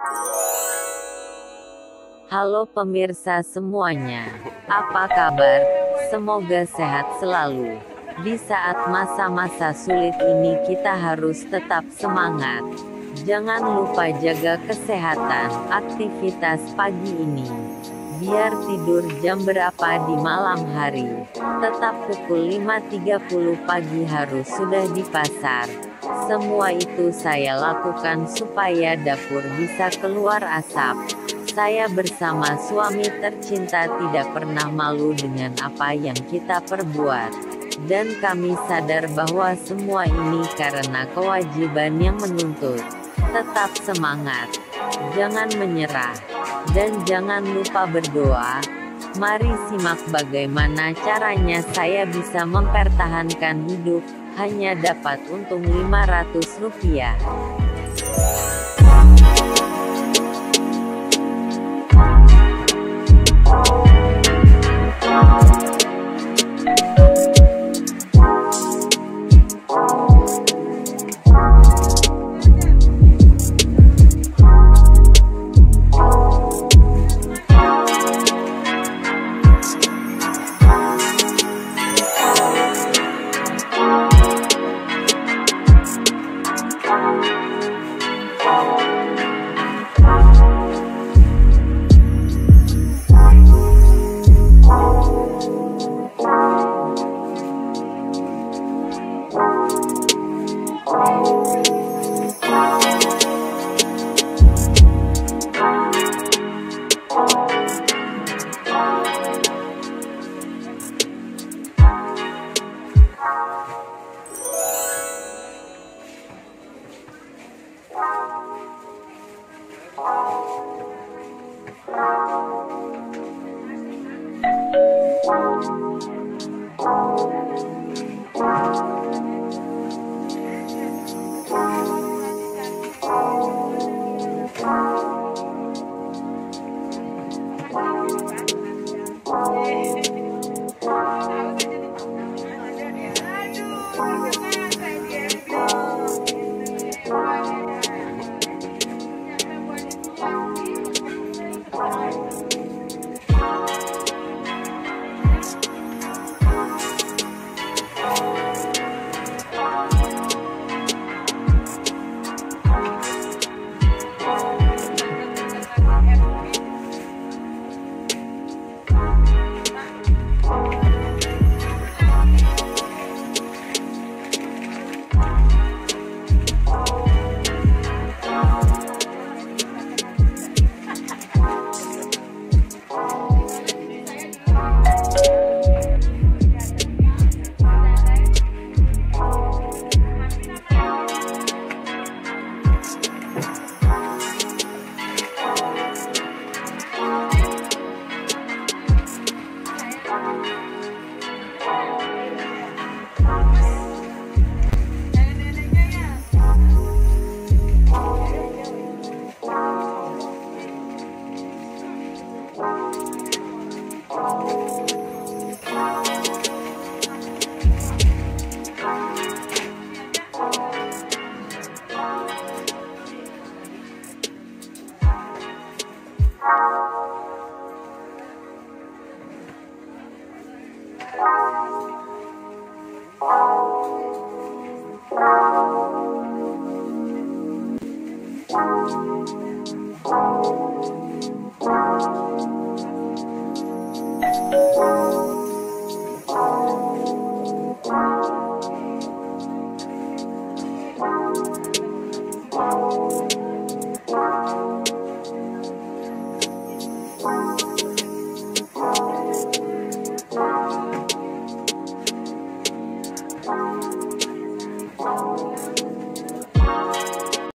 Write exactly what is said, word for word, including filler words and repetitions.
Halo pemirsa semuanya, apa kabar? Semoga sehat selalu. Di saat masa-masa sulit ini kita harus tetap semangat. Jangan lupa jaga kesehatan, aktivitas pagi ini. Biar tidur jam berapa di malam hari, tetap pukul lima tiga puluh pagi harus sudah di pasar. Semua itu saya lakukan supaya dapur bisa keluar asap. Saya bersama suami tercinta tidak pernah malu dengan apa yang kita perbuat. Dan kami sadar bahwa semua ini karena kewajiban yang menuntut. Tetap semangat, jangan menyerah, dan jangan lupa berdoa. Mari simak bagaimana caranya saya bisa mempertahankan hidup, hanya dapat untung lima ratus rupiah. Thank you.